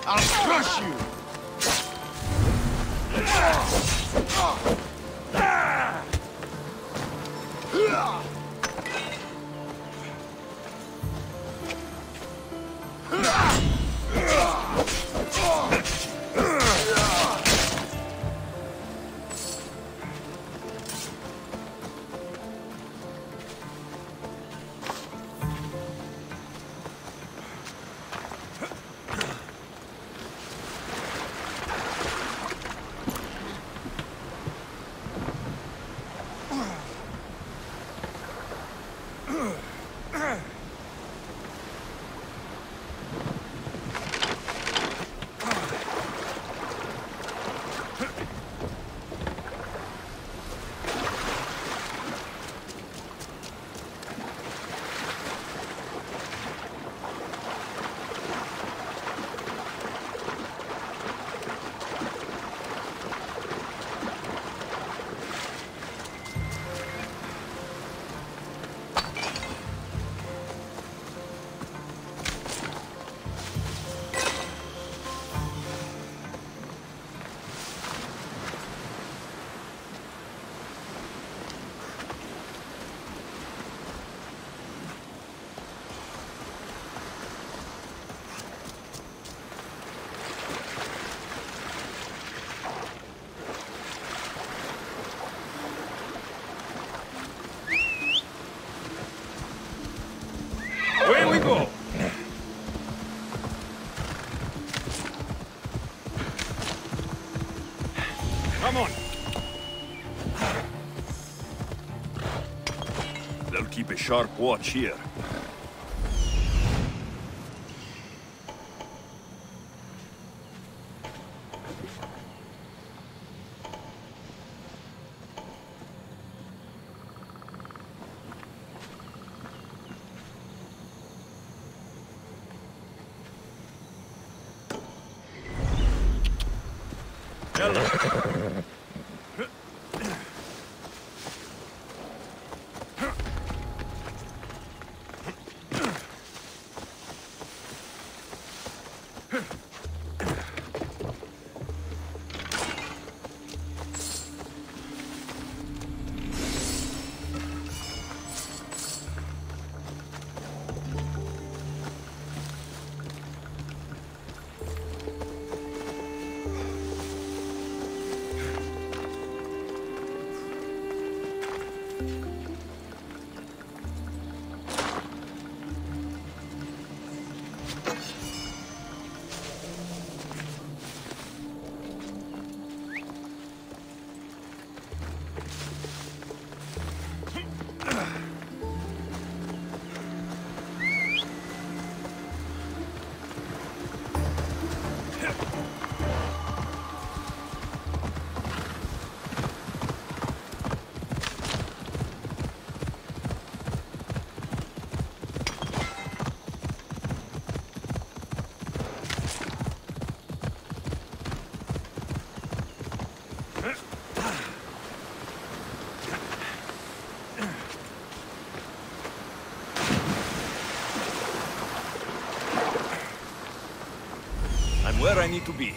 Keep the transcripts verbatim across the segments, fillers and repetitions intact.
I'll crush you! Away we go! Come on! They'll keep a sharp watch here. I'm where I need to be.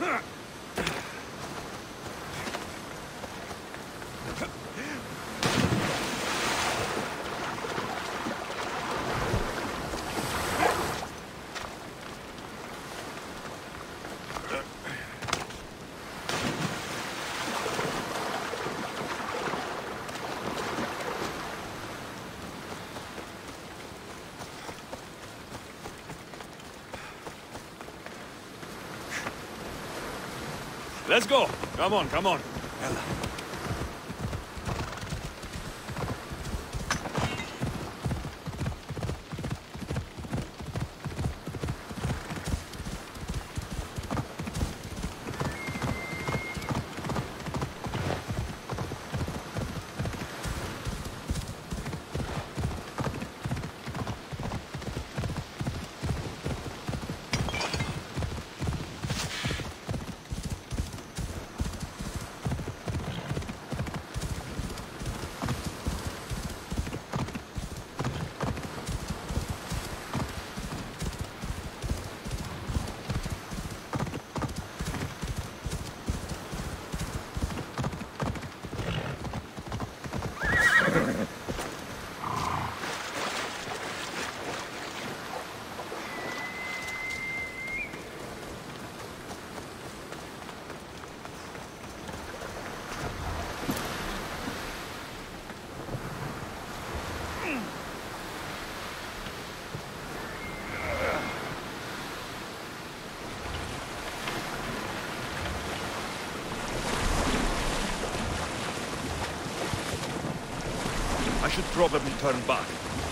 Let's go! Come on, come on. I should probably turn back.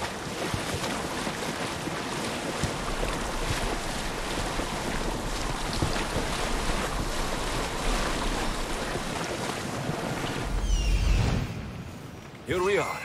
Here we are.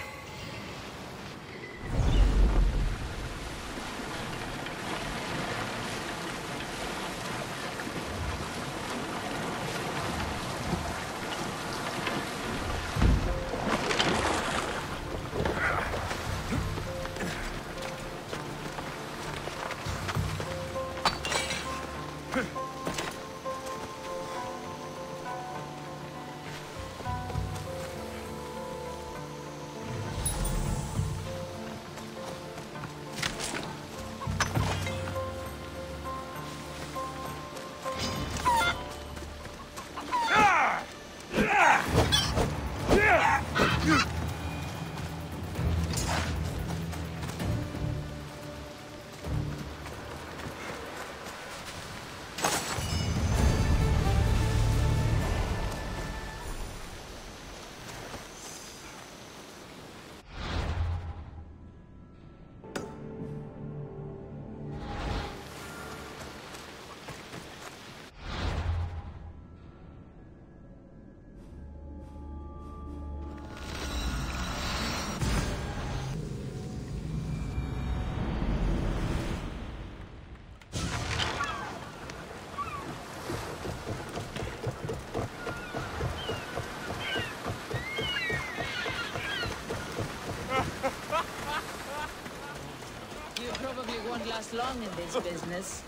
Won't last long in this business.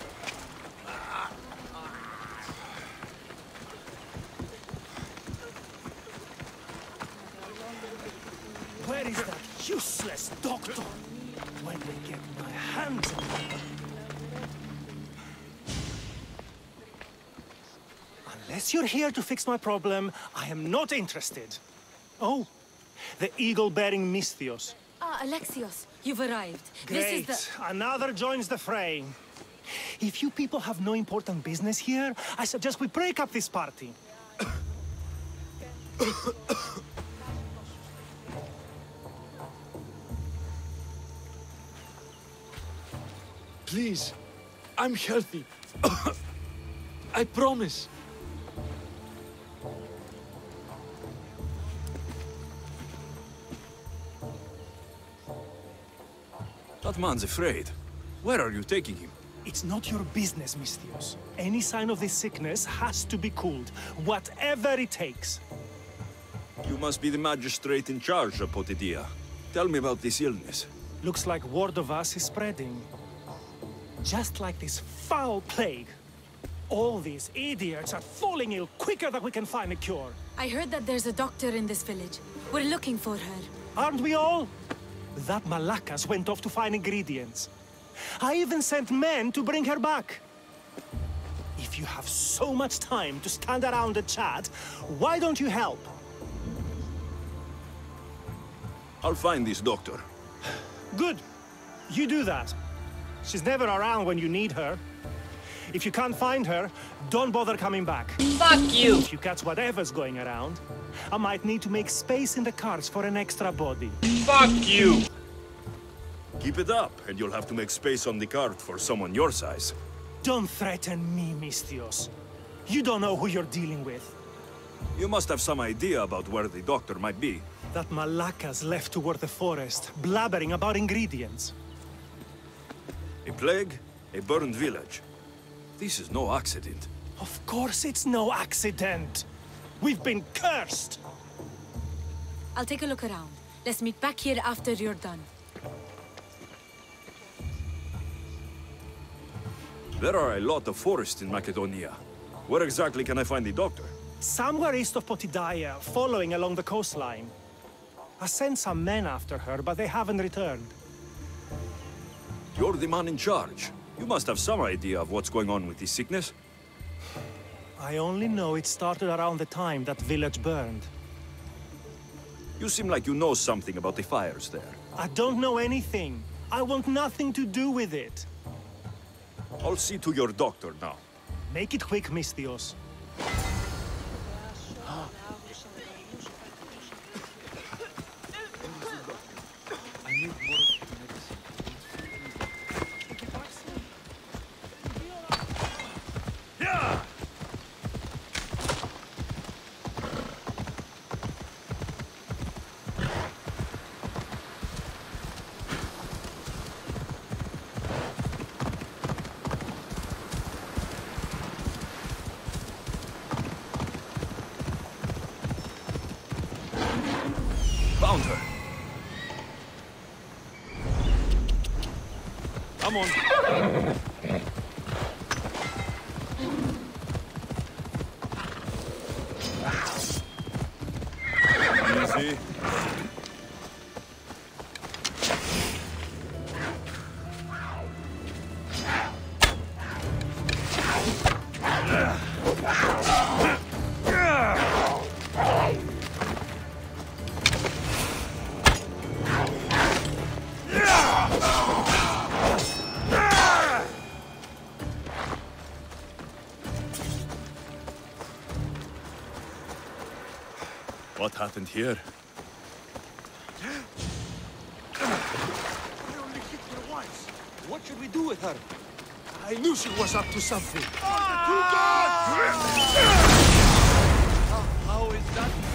Where is that useless doctor? When I get my hands on him. Unless you're here to fix my problem, I am not interested. Oh, the eagle-bearing Misthios. Ah, Alexios, you've arrived. Great. This is the... Another joins the fray. If you people have no important business here, I suggest we break up this party. Please, I'm healthy. I promise. That man's afraid. Where are you taking him? It's not your business, Misthios. Any sign of this sickness has to be cooled, whatever it takes. You must be the magistrate in charge, Apotidia. Tell me about this illness. Looks like word of us is spreading. Just like this foul plague. All these idiots are falling ill quicker than we can find a cure. I heard that there's a doctor in this village. We're looking for her. Aren't we all? That Malakas went off to find ingredients. I even sent men to bring her back. If you have so much time to stand around and chat, why don't you help? I'll find this doctor. Good. You do that. She's never around when you need her. If you can't find her, don't bother coming back. Fuck you! If you catch whatever's going around, I might need to make space in the carts for an extra body. Fuck you! Keep it up, and you'll have to make space on the cart for someone your size. Don't threaten me, Misthios. You don't know who you're dealing with. You must have some idea about where the doctor might be. That Malakas left toward the forest, blabbering about ingredients. A plague, a burned village. This is no accident. Of course it's no accident. We've been cursed. I'll take a look around. Let's meet back here after you're done. There are a lot of forests in Macedonia. Where exactly can I find the doctor? Somewhere east of Potidaya, following along the coastline. I sent some men after her, but they haven't returned. You're the man in charge. You must have some idea of what's going on with this sickness. I only know it started around the time that village burned. You seem like you know something about the fires there. I don't know anything. I want nothing to do with it. I'll see to your doctor now. Make it quick, Misthios. Found her. Come on. Easy. What happened here? I only hit her once. What should we do with her? I knew she was up to something. How, how is that